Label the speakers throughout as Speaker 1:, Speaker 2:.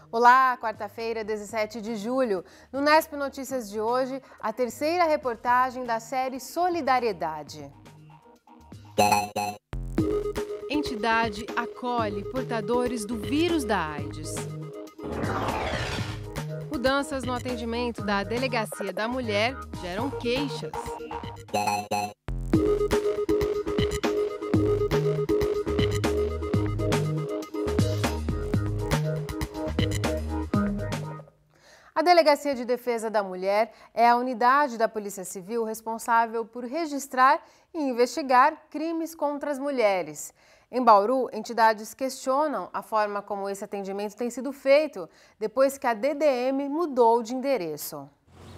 Speaker 1: Olá, quarta-feira, 17 de julho. No Nesp Notícias de hoje, a terceira reportagem da série Solidariedade. Entidade acolhe portadores do vírus da AIDS. Mudanças no atendimento da Delegacia da Mulher geram queixas. A Delegacia de Defesa da Mulher é a unidade da Polícia Civil responsável por registrar e investigar crimes contra as mulheres. Em Bauru, entidades questionam a forma como esse atendimento tem sido feito depois que a DDM mudou de endereço.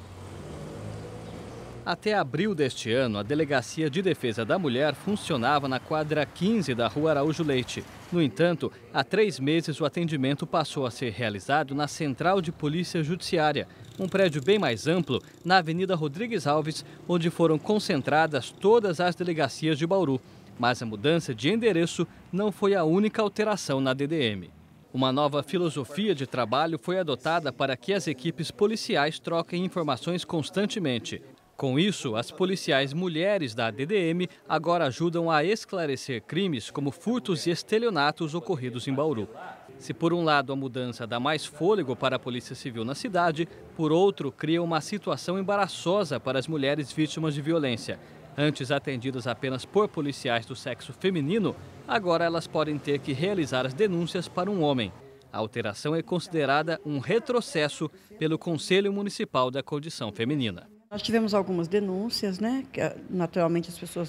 Speaker 2: Até abril deste ano, a Delegacia de Defesa da Mulher funcionava na quadra 15 da Rua Araújo Leite. No entanto, há 3 meses o atendimento passou a ser realizado na Central de Polícia Judiciária, um prédio bem mais amplo na Avenida Rodrigues Alves, onde foram concentradas todas as delegacias de Bauru. Mas a mudança de endereço não foi a única alteração na DDM. Uma nova filosofia de trabalho foi adotada para que as equipes policiais troquem informações constantemente. Com isso, as policiais mulheres da DDM agora ajudam a esclarecer crimes como furtos e estelionatos ocorridos em Bauru. Se por um lado a mudança dá mais fôlego para a Polícia Civil na cidade, por outro cria uma situação embaraçosa para as mulheres vítimas de violência. Antes atendidas apenas por policiais do sexo feminino, agora elas podem ter que realizar as denúncias para um homem. A alteração é considerada um retrocesso pelo Conselho Municipal da Condição Feminina.
Speaker 3: Nós tivemos algumas denúncias, né? Que, naturalmente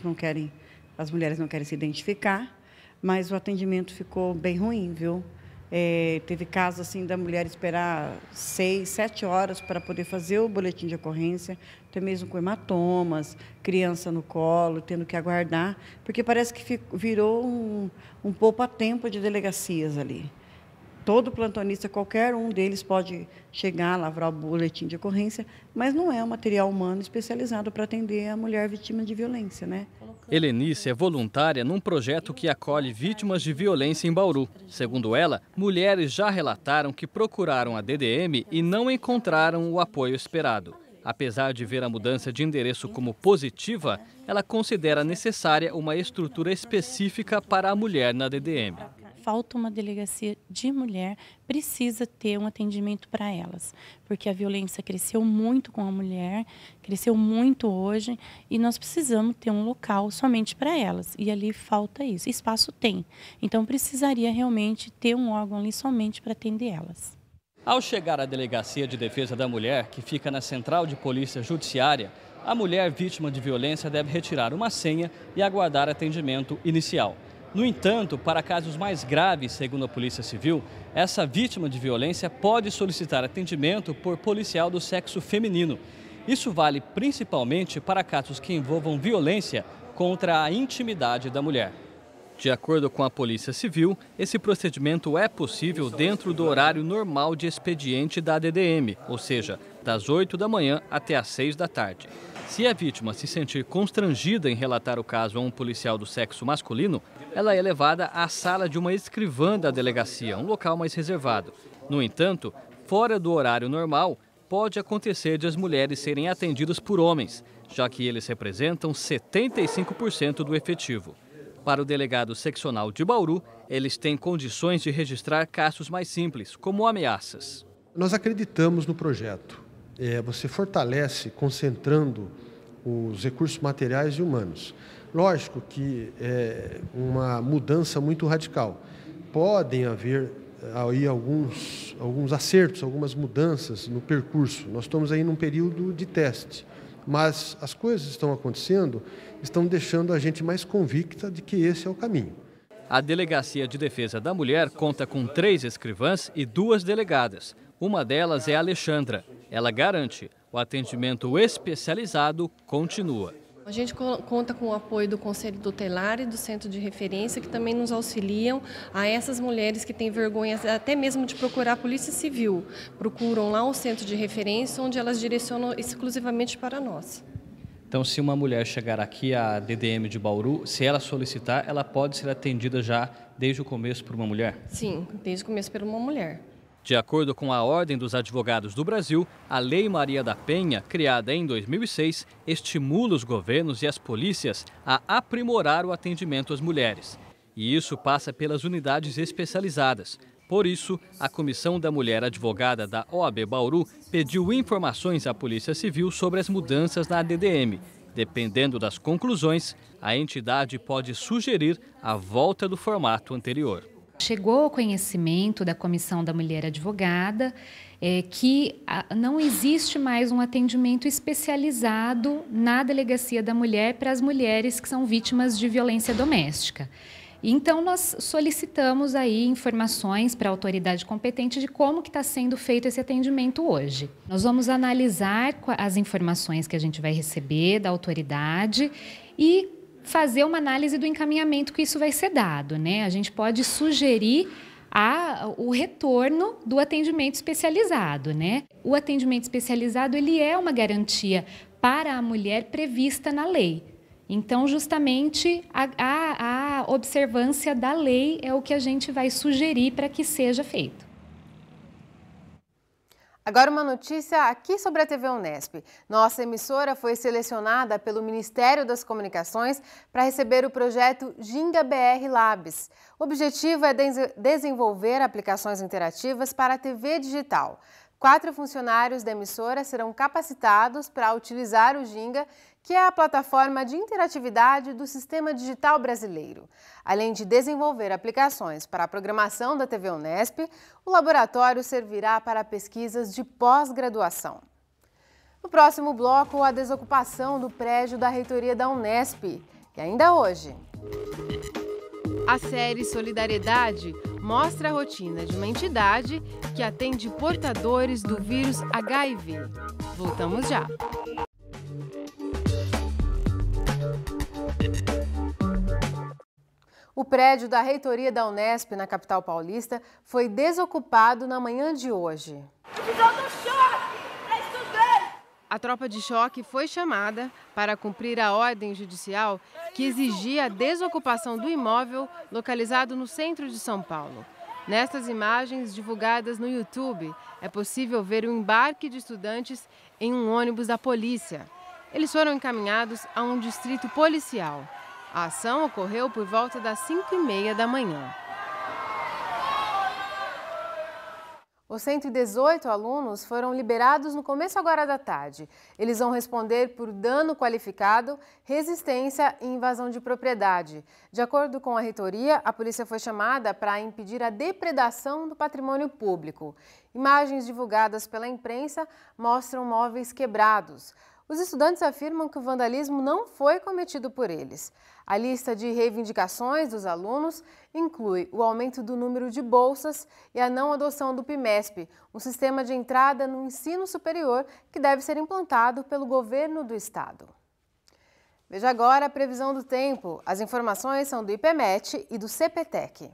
Speaker 3: as mulheres não querem se identificar, mas o atendimento ficou bem ruim, viu? Teve casos assim da mulher esperar 6, 7 horas para poder fazer o boletim de ocorrência, até mesmo com hematomas, criança no colo, tendo que aguardar, porque parece que virou um poupa-tempo de delegacias ali. Todo plantonista, qualquer um deles pode chegar, lavrar o boletim de ocorrência, mas não é um material humano especializado para atender a mulher vítima de violência, né?
Speaker 2: Helenice é voluntária num projeto que acolhe vítimas de violência em Bauru. Segundo ela, mulheres já relataram que procuraram a DDM e não encontraram o apoio esperado. Apesar de ver a mudança de endereço como positiva, ela considera necessária uma estrutura específica para a mulher na DDM.
Speaker 4: Falta uma delegacia de mulher, precisa ter um atendimento para elas, porque a violência cresceu muito com a mulher, cresceu muito hoje e nós precisamos ter um local somente para elas e ali falta isso. Espaço tem, então precisaria realmente ter um órgão ali somente para atender elas.
Speaker 2: Ao chegar à Delegacia de Defesa da Mulher, que fica na Central de Polícia Judiciária, a mulher vítima de violência deve retirar uma senha e aguardar atendimento inicial. No entanto, para casos mais graves, segundo a Polícia Civil, essa vítima de violência pode solicitar atendimento por policial do sexo feminino. Isso vale principalmente para casos que envolvam violência contra a intimidade da mulher. De acordo com a Polícia Civil, esse procedimento é possível dentro do horário normal de expediente da DDM, ou seja, das 8 da manhã até às 6 da tarde. Se a vítima se sentir constrangida em relatar o caso a um policial do sexo masculino, ela é levada à sala de uma escrivã da delegacia, um local mais reservado. No entanto, fora do horário normal, pode acontecer de as mulheres serem atendidas por homens, já que eles representam 75% do efetivo. Para o delegado seccional de Bauru, eles têm condições de registrar casos mais simples, como ameaças.
Speaker 5: Nós acreditamos no projeto. Você fortalece concentrando os recursos materiais e humanos. Lógico que é uma mudança muito radical. Podem haver aí alguns acertos, algumas mudanças no percurso. Nós estamos aí num período de teste, mas as coisas estão acontecendo, estão deixando a gente mais convicta de que esse é o caminho.
Speaker 2: A Delegacia de Defesa da Mulher conta com 3 escrivãs e 2 delegadas. Uma delas é a Alexandra. Ela garante, o atendimento especializado continua.
Speaker 6: A gente conta com o apoio do Conselho Tutelar e do Centro de Referência, que também nos auxiliam a essas mulheres que têm vergonha até mesmo de procurar a Polícia Civil. Procuram lá o Centro de Referência, onde elas direcionam exclusivamente para nós.
Speaker 2: Então, se uma mulher chegar aqui à DDM de Bauru, se ela solicitar, ela pode ser atendida já desde o começo por uma mulher?
Speaker 6: Sim, desde o começo por uma mulher.
Speaker 2: De acordo com a Ordem dos Advogados do Brasil, a Lei Maria da Penha, criada em 2006, estimula os governos e as polícias a aprimorar o atendimento às mulheres. E isso passa pelas unidades especializadas. Por isso, a Comissão da Mulher Advogada da OAB Bauru pediu informações à Polícia Civil sobre as mudanças na ADDM. Dependendo das conclusões, a entidade pode sugerir a volta do formato anterior.
Speaker 7: Chegou ao conhecimento da Comissão da Mulher Advogada que não existe mais um atendimento especializado na Delegacia da Mulher para as mulheres que são vítimas de violência doméstica. Então, nós solicitamos aí informações para a autoridade competente de como que está sendo feito esse atendimento hoje. Nós vamos analisar as informações que a gente vai receber da autoridade e fazer uma análise do encaminhamento que isso vai ser dado, né? A gente pode sugerir o retorno do atendimento especializado, né? O atendimento especializado, ele é uma garantia para a mulher prevista na lei. Então, justamente, a observância da lei é o que a gente vai sugerir para que seja feito.
Speaker 1: Agora uma notícia aqui sobre a TV Unesp. Nossa emissora foi selecionada pelo Ministério das Comunicações para receber o projeto Ginga BR Labs. O objetivo é desenvolver aplicações interativas para a TV digital. 4 funcionários da emissora serão capacitados para utilizar o Ginga, que é a plataforma de interatividade do sistema digital brasileiro. Além de desenvolver aplicações para a programação da TV Unesp, o laboratório servirá para pesquisas de pós-graduação. No próximo bloco, a desocupação do prédio da reitoria da Unesp. E ainda hoje. A série Solidariedade mostra a rotina de uma entidade que atende portadores do vírus HIV. Voltamos já. O prédio da reitoria da Unesp, na capital paulista, foi desocupado na manhã de hoje. A tropa de choque foi chamada para cumprir a ordem judicial que exigia a desocupação do imóvel localizado no centro de São Paulo. Nestas imagens divulgadas no YouTube, é possível ver o embarque de estudantes em um ônibus da polícia. Eles foram encaminhados a um distrito policial. A ação ocorreu por volta das 5h30 da manhã. Os 118 alunos foram liberados no começo agora da tarde. Eles vão responder por dano qualificado, resistência e invasão de propriedade. De acordo com a reitoria, a polícia foi chamada para impedir a depredação do patrimônio público. Imagens divulgadas pela imprensa mostram móveis quebrados. Os estudantes afirmam que o vandalismo não foi cometido por eles. A lista de reivindicações dos alunos inclui o aumento do número de bolsas e a não adoção do PIMESP, um sistema de entrada no ensino superior que deve ser implantado pelo governo do estado. Veja agora a previsão do tempo. As informações são do IPMET e do CPTEC.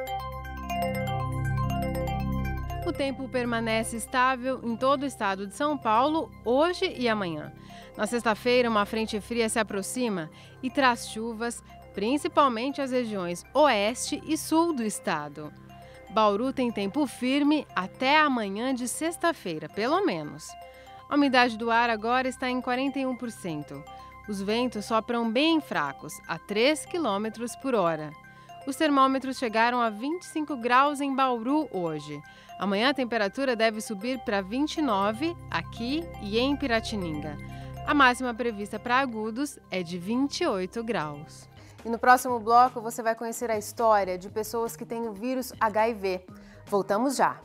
Speaker 1: O tempo permanece estável em todo o estado de São Paulo hoje e amanhã. Na sexta-feira, uma frente fria se aproxima e traz chuvas, principalmente as regiões oeste e sul do estado. Bauru tem tempo firme até amanhã de sexta-feira, pelo menos. A umidade do ar agora está em 41%. Os ventos sopram bem fracos, a 3 km por hora. Os termômetros chegaram a 25 graus em Bauru hoje. Amanhã a temperatura deve subir para 29 aqui e em Piratininga. A máxima prevista para Agudos é de 28 graus. E no próximo bloco você vai conhecer a história de pessoas que têm o vírus HIV. Voltamos já.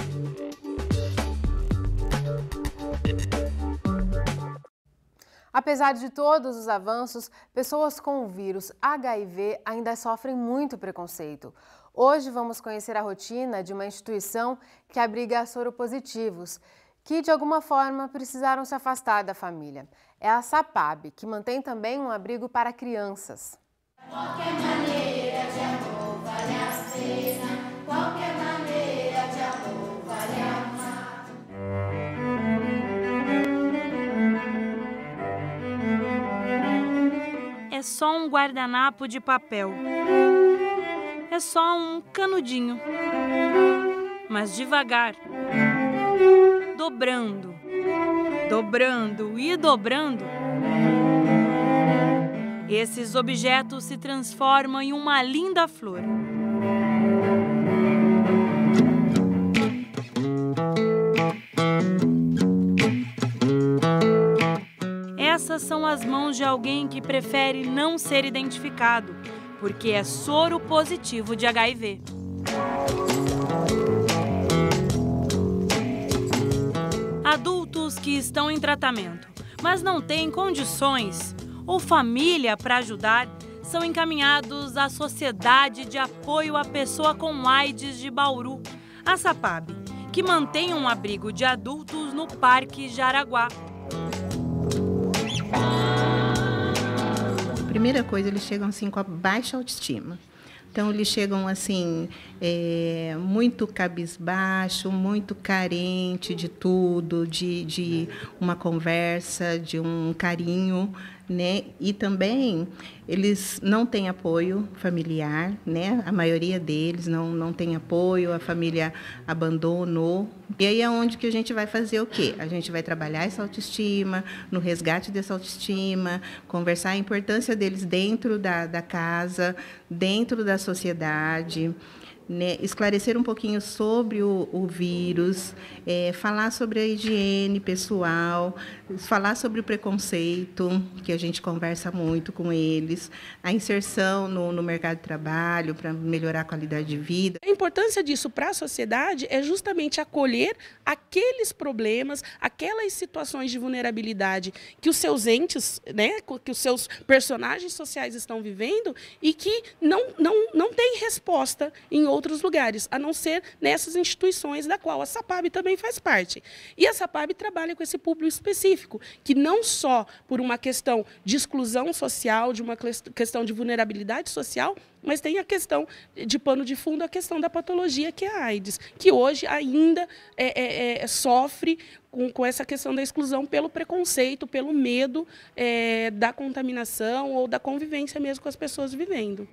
Speaker 1: Apesar de todos os avanços, pessoas com o vírus HIV ainda sofrem muito preconceito. Hoje vamos conhecer a rotina de uma instituição que abriga soropositivos, que de alguma forma precisaram se afastar da família. É a SAPAB, que mantém também um abrigo para crianças. Qualquer maneira de amor vale a pena, qualquer maneira de amor vale amar.
Speaker 8: É só um guardanapo de papel. É só um canudinho. mas devagar. Dobrando, dobrando e dobrando. Esses objetos se transformam em uma linda flor. Essas são as mãos de alguém que prefere não ser identificado, porque é soro positivo de HIV. Adultos que estão em tratamento, mas não têm condições ou família para ajudar, são encaminhados à Sociedade de Apoio à Pessoa com AIDS de Bauru, a SAPAB, que mantém um abrigo de adultos no Parque Jaraguá.
Speaker 9: Primeira coisa, eles chegam assim com a baixa autoestima. Então, eles chegam assim, muito cabisbaixo, muito carente de tudo, de uma conversa, de um carinho, né? E também eles não têm apoio familiar, né? A maioria deles não tem apoio, a família abandonou. E aí é onde que a gente vai fazer o quê? A gente vai trabalhar essa autoestima, no resgate dessa autoestima, conversar a importância deles dentro da casa, dentro da sociedade, né? Esclarecer um pouquinho sobre o vírus, falar sobre a higiene pessoal, falar sobre o preconceito, que a gente conversa muito com eles, a inserção no mercado de trabalho para melhorar a qualidade de vida.
Speaker 10: A importância disso para a sociedade é justamente acolher aqueles problemas, aquelas situações de vulnerabilidade que os seus entes, né, que os seus personagens sociais estão vivendo e que não tem resposta em outros lugares, a não ser nessas instituições da qual a SAPAB também faz parte. E a SAPAB trabalha com esse público específico, que não só por uma questão de exclusão social, de uma questão de vulnerabilidade social, mas tem a questão de pano de fundo, a questão da patologia, que é a AIDS, que hoje ainda sofre com essa questão da exclusão pelo preconceito, pelo medo da contaminação ou da convivência mesmo com as pessoas vivendo.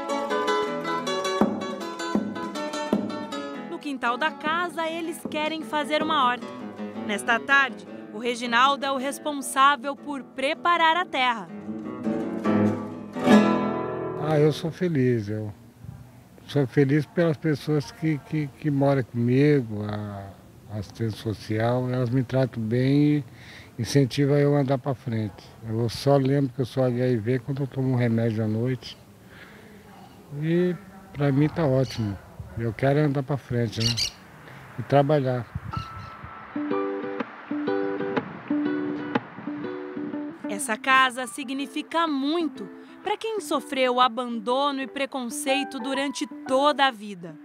Speaker 8: No quintal da casa, eles querem fazer uma horta. Nesta tarde, o Reginaldo é o responsável por preparar a terra.
Speaker 11: Eu sou feliz. Eu sou feliz pelas pessoas que moram comigo, a assistência social, elas me tratam bem e incentivam eu a andar para frente. Eu só lembro que eu sou HIV quando eu tomo um remédio à noite. E para mim está ótimo. Eu quero andar para frente, né? E trabalhar.
Speaker 8: Essa casa significa muito para quem sofreu abandono e preconceito durante toda a vida.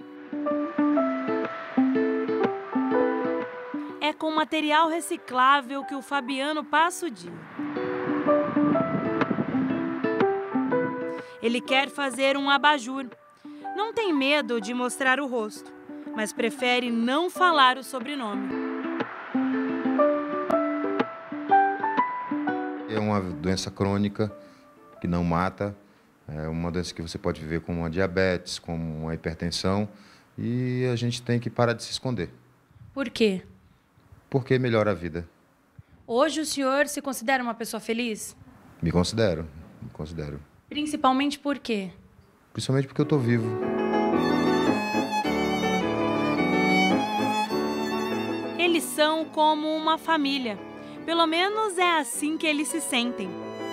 Speaker 8: É com material reciclável que o Fabiano passa o dia. Ele quer fazer um abajur. Não tem medo de mostrar o rosto, mas prefere não falar o sobrenome.
Speaker 12: É uma doença crônica que não mata, é uma doença que você pode viver com uma diabetes, com uma hipertensão, e a gente tem que parar de se esconder.
Speaker 8: Por quê?
Speaker 12: Porque melhora a vida.
Speaker 8: Hoje o senhor se considera uma pessoa feliz?
Speaker 12: Me considero.
Speaker 8: Principalmente por quê?
Speaker 12: Principalmente porque eu estou vivo.
Speaker 8: Eles são como uma família. Pelo menos é assim que eles se sentem.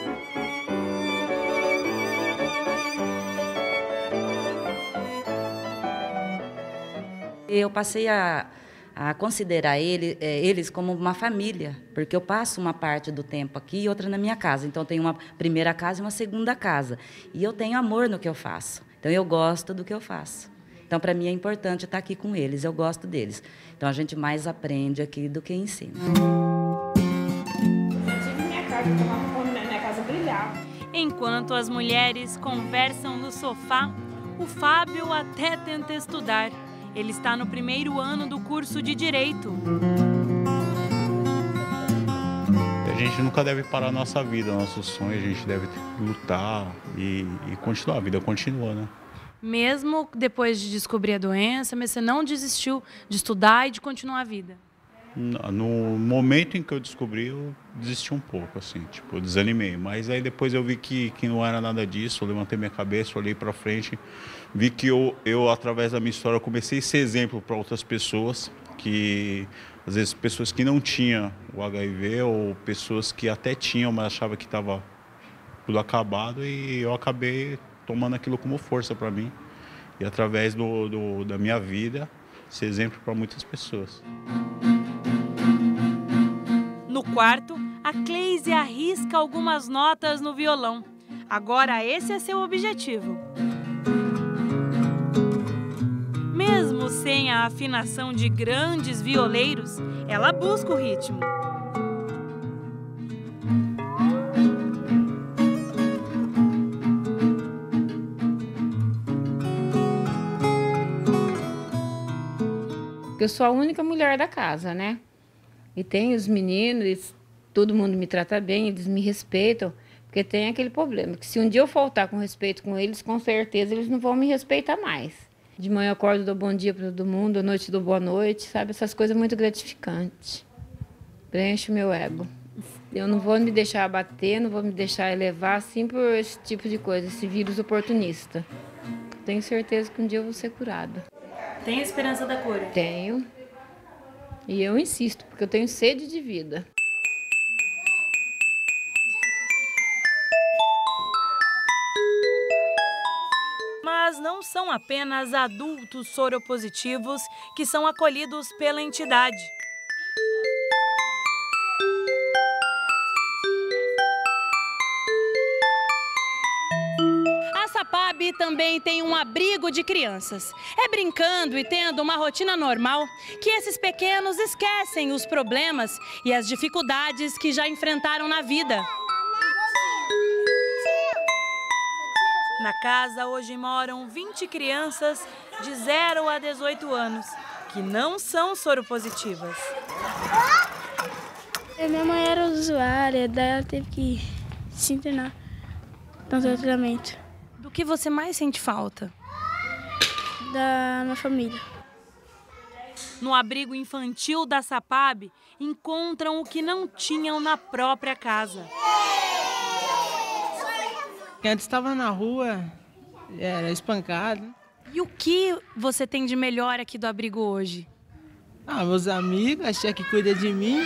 Speaker 13: Eu passei a considerar eles como uma família, porque eu passo uma parte do tempo aqui e outra na minha casa. Então, eu tenho uma primeira casa e uma segunda casa. E eu tenho amor no que eu faço. Então, eu gosto do que eu faço. Então, para mim, é importante estar aqui com eles. Eu gosto deles. Então, a gente mais aprende aqui do que ensina.
Speaker 10: Minha casa brilhava.
Speaker 8: Enquanto as mulheres conversam no sofá, o Fábio até tenta estudar. Ele está no primeiro ano do curso de Direito.
Speaker 14: A gente nunca deve parar a nossa vida, nossos sonhos, a gente deve lutar e continuar, a vida continua, né?
Speaker 8: Mesmo depois de descobrir a doença, mas você não desistiu de estudar e de continuar a vida?
Speaker 14: No momento em que eu descobri, eu desisti um pouco, assim, tipo, eu desanimei. Mas aí depois eu vi que não era nada disso, eu levantei minha cabeça, olhei para frente, vi que eu, através da minha história, eu comecei a ser exemplo para outras pessoas, que às vezes pessoas que não tinham o HIV ou pessoas que até tinham, mas achavam que estava tudo acabado, e eu acabei tomando aquilo como força para mim e através da minha vida ser exemplo para muitas pessoas.
Speaker 8: No quarto, a Cleise arrisca algumas notas no violão. Agora esse é seu objetivo. Mesmo sem a afinação de grandes violeiros, ela busca o ritmo.
Speaker 15: Eu sou a única mulher da casa, né? E tem os meninos, todo mundo me trata bem, eles me respeitam, porque tem aquele problema, que se um dia eu faltar com respeito com eles, com certeza eles não vão me respeitar mais. De manhã eu acordo, dou bom dia para todo mundo, à noite dou boa noite, sabe? Essas coisas muito gratificantes. Preenche o meu ego. Eu não vou me deixar abater, não vou me deixar elevar assim por esse tipo de coisa, esse vírus oportunista. Tenho certeza que um dia eu vou ser curada.
Speaker 8: Tem esperança da cura?
Speaker 15: Tenho. E eu insisto, porque eu tenho sede de vida.
Speaker 8: Mas não são apenas adultos soropositivos que são acolhidos pela entidade. A SAPAB também tem um abrigo de crianças. É brincando e tendo uma rotina normal que esses pequenos esquecem os problemas e as dificuldades que já enfrentaram na vida. Na casa hoje moram 20 crianças de 0 a 18 anos, que não são soropositivas.
Speaker 16: Minha mãe era usuária, daí ela teve que se internar no tratamento.
Speaker 8: Do que você mais sente falta?
Speaker 16: Da minha família.
Speaker 8: No abrigo infantil da SAPAB, encontram o que não tinham na própria casa.
Speaker 17: Antes estava na rua, era espancado.
Speaker 8: E o que você tem de melhor aqui do abrigo hoje?
Speaker 17: Meus amigos, a tia que cuida de mim.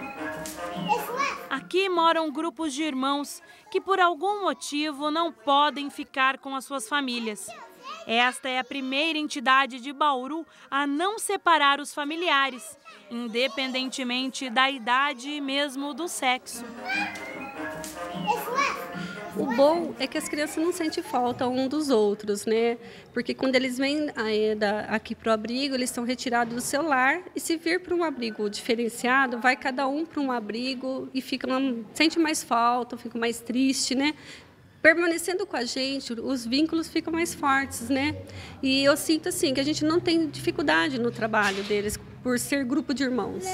Speaker 8: Aqui moram grupos de irmãos que por algum motivo não podem ficar com as suas famílias. Esta é a primeira entidade de Bauru a não separar os familiares, independentemente da idade e mesmo do sexo.
Speaker 18: O bom é que as crianças não sentem falta um dos outros, né? Porque quando eles vêm aqui para o abrigo, eles são retirados do seu lar e se vir para um abrigo diferenciado, vai cada um para um abrigo e sente mais falta, fica mais triste, né? Permanecendo com a gente, os vínculos ficam mais fortes, né? E eu sinto assim que a gente não tem dificuldade no trabalho deles por ser grupo de irmãos.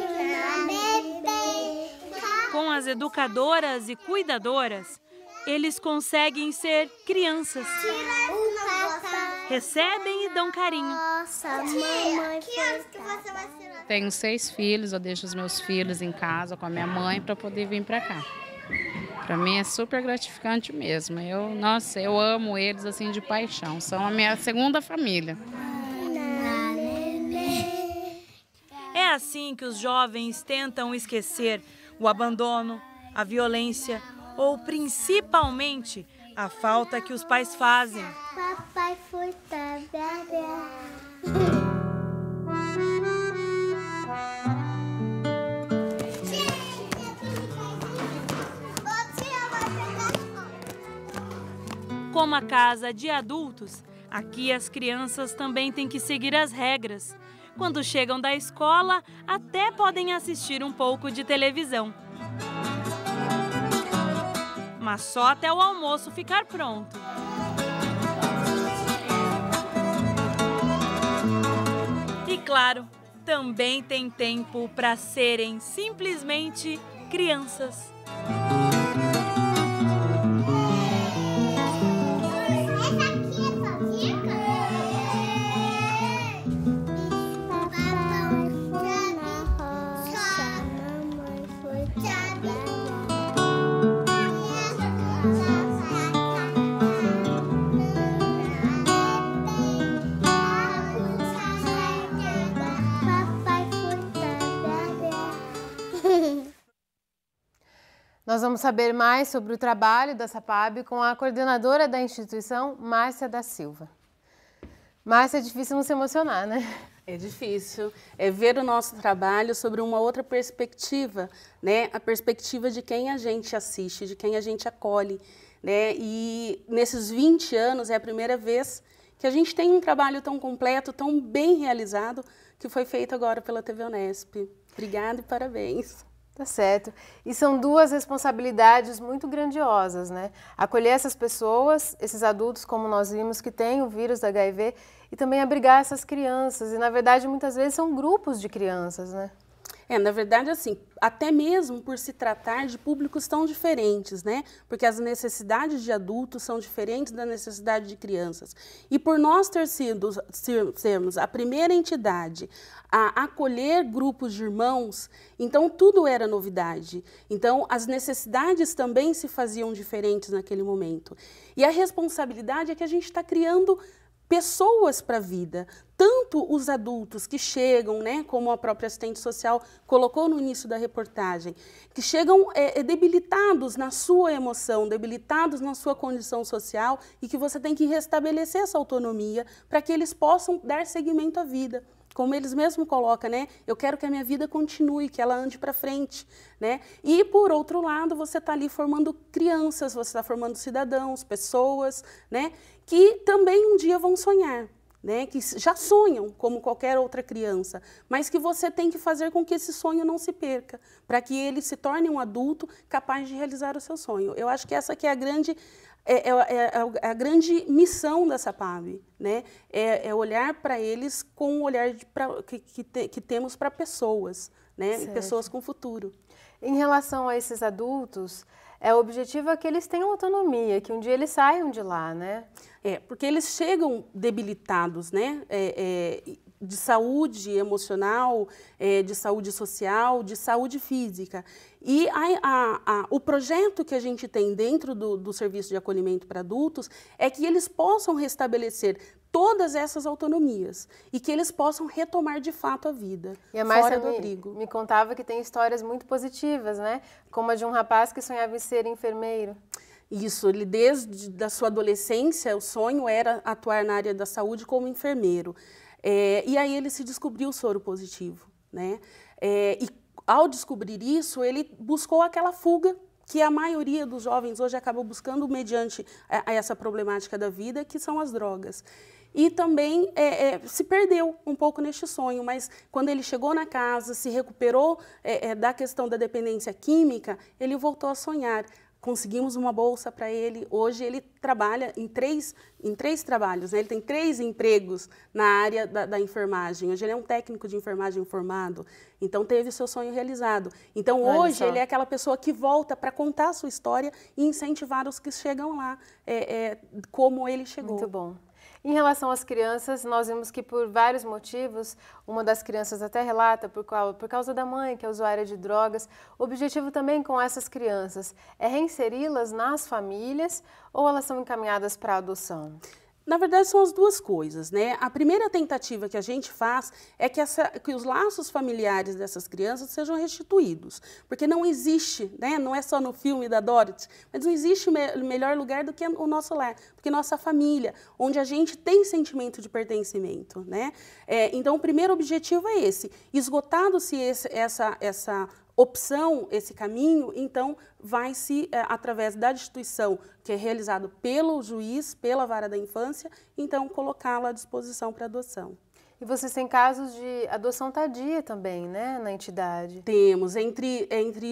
Speaker 8: Com as educadoras e cuidadoras, eles conseguem ser crianças. Recebem e dão carinho.
Speaker 16: Nossa, mamãe
Speaker 19: Tenho 6 filhos, eu deixo os meus filhos em casa com a minha mãe para poder vir para cá. Para mim é super gratificante mesmo. Eu amo eles assim de paixão. São a minha segunda família.
Speaker 8: É assim que os jovens tentam esquecer o abandono, a violência ou principalmente a falta que os pais fazem.
Speaker 16: Papai foi trabalhar.
Speaker 8: Como a casa de adultos, aqui as crianças também têm que seguir as regras. Quando chegam da escola, até podem assistir um pouco de televisão. Mas só até o almoço ficar pronto. E claro, também tem tempo para serem simplesmente crianças.
Speaker 1: Nós vamos saber mais sobre o trabalho da SAPAB com a coordenadora da instituição, Márcia da Silva. Márcia, é difícil não se emocionar, né?
Speaker 10: É difícil. É ver o nosso trabalho sobre uma outra perspectiva, né? A perspectiva de quem a gente assiste, de quem a gente acolhe, né? E nesses 20 anos é a primeira vez que a gente tem um trabalho tão completo, tão bem realizado, que foi feito agora pela TV Unesp. Obrigada e parabéns.
Speaker 1: Tá certo. E são duas responsabilidades muito grandiosas, né? Acolher essas pessoas, esses adultos, como nós vimos, que têm o vírus da HIV, e também abrigar essas crianças. E, na verdade, muitas vezes são grupos de crianças, né?
Speaker 10: Na verdade, assim, até mesmo por se tratar de públicos tão diferentes, né? Porque as necessidades de adultos são diferentes da necessidade de crianças. E por nós sermos a primeira entidade a acolher grupos de irmãos, então tudo era novidade. Então, as necessidades também se faziam diferentes naquele momento. E a responsabilidade é que a gente está criando pessoas para a vida, tanto os adultos que chegam, né, como a própria assistente social colocou no início da reportagem, que chegam debilitados na sua emoção, debilitados na sua condição social e que você tem que restabelecer essa autonomia para que eles possam dar seguimento à vida. Como eles mesmos colocam, né? Eu quero que a minha vida continue, que ela ande para frente, né? E, por outro lado, você está ali formando crianças, você está formando cidadãos, pessoas, né? Que também um dia vão sonhar, né? Que já sonham, como qualquer outra criança, mas que você tem que fazer com que esse sonho não se perca, para que ele se torne um adulto capaz de realizar o seu sonho. Eu acho que essa que é a grande... a grande missão da SAPAB, né? É olhar para eles com o olhar que temos para pessoas, né? E pessoas com futuro.
Speaker 1: Em relação a esses adultos, o objetivo é que eles tenham autonomia, que um dia eles saiam de lá, né?
Speaker 10: Porque eles chegam debilitados, né? De saúde emocional, de saúde social, de saúde física. E o projeto que a gente tem dentro do Serviço de Acolhimento para Adultos é que eles possam restabelecer todas essas autonomias e que eles possam retomar de fato a vida fora do abrigo.
Speaker 1: Me contava que tem histórias muito positivas, né? Como a de um rapaz que sonhava em ser enfermeiro.
Speaker 10: Isso, ele desde a sua adolescência, o sonho era atuar na área da saúde como enfermeiro. E aí ele se descobriu soro positivo, né? E ao descobrir isso, ele buscou aquela fuga que a maioria dos jovens hoje acaba buscando mediante essa problemática da vida, que são as drogas. E também se perdeu um pouco neste sonho, mas quando ele chegou na casa, se recuperou da questão da dependência química, ele voltou a sonhar. Conseguimos uma bolsa para ele. Hoje ele trabalha em três trabalhos, né? Ele tem 3 empregos na área da enfermagem. Hoje ele é um técnico de enfermagem formado, então teve seu sonho realizado. Então hoje ele é aquela pessoa que volta para contar a sua história e incentivar os que chegam lá, como ele chegou.
Speaker 1: Muito bom. Em relação às crianças, nós vimos que por vários motivos, uma das crianças até relata por causa da mãe, que é usuária de drogas. O objetivo também com essas crianças é reinseri-las nas famílias ou elas são encaminhadas para a adoção?
Speaker 10: Na verdade, são as duas coisas, né? A primeira tentativa que a gente faz é que os laços familiares dessas crianças sejam restituídos. Porque não existe, né? Não é só no filme da Dorothy, mas não existe melhor lugar do que o nosso lar, porque nossa família, onde a gente tem sentimento de pertencimento, né? Então, o primeiro objetivo é esse. Esgotado-se essa opção, esse caminho, então vai-se, através da instituição que é realizado pelo juiz, pela vara da infância, então colocá-la à disposição para adoção.
Speaker 1: E vocês têm casos de adoção tardia também, né, na entidade?
Speaker 10: Temos, entre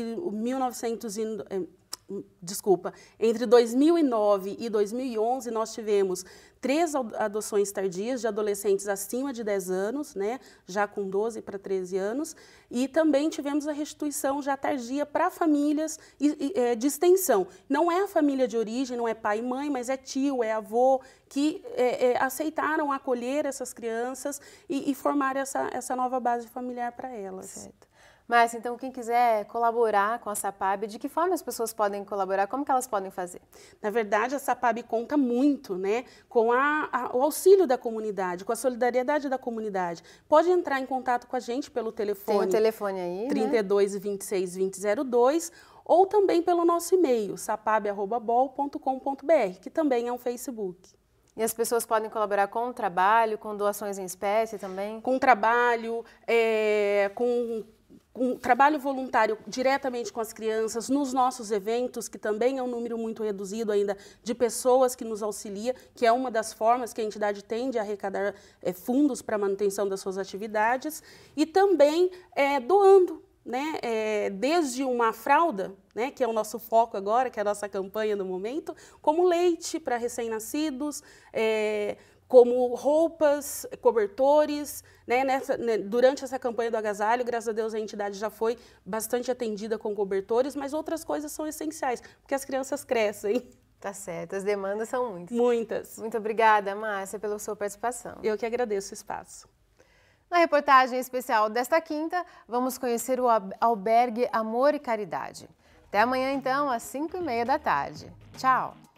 Speaker 10: 2009 e 2011, nós tivemos 3 adoções tardias de adolescentes acima de 10 anos, né, já com 12 para 13 anos, e também tivemos a restituição já tardia para famílias de extensão. Não é a família de origem, não é pai e mãe, mas é tio, é avô, que aceitaram acolher essas crianças e formar essa nova base familiar para elas.
Speaker 1: Certo. Mas, então, quem quiser colaborar com a SAPAB, de que forma as pessoas podem colaborar? Como que elas podem fazer?
Speaker 10: Na verdade, a SAPAB conta muito, né, com o auxílio da comunidade, com a solidariedade da comunidade. Pode entrar em contato com a gente pelo telefone.
Speaker 1: Tem o telefone aí,
Speaker 10: 32 26 20 02, ou também pelo nosso e-mail, sapab@bol.com.br, que também é um Facebook.
Speaker 1: E as pessoas podem colaborar com o trabalho, com doações em espécie também?
Speaker 10: Com trabalho, com trabalho voluntário diretamente com as crianças, nos nossos eventos, que também é um número muito reduzido ainda de pessoas que nos auxilia, que é uma das formas que a entidade tem de arrecadar fundos para a manutenção das suas atividades, e também doando, né, desde uma fralda, né, que é o nosso foco agora, que é a nossa campanha no momento, como leite para recém-nascidos, como roupas, cobertores, né, durante essa campanha do agasalho, graças a Deus a entidade já foi bastante atendida com cobertores, mas outras coisas são essenciais, porque as crianças crescem.
Speaker 1: Tá certo, as demandas são muitas.
Speaker 10: Muitas.
Speaker 1: Muito obrigada, Márcia, pela sua participação.
Speaker 10: Eu que agradeço o espaço.
Speaker 1: Na reportagem especial desta quinta, vamos conhecer o albergue Amor e Caridade. Até amanhã, então, às 5h30 da tarde. Tchau!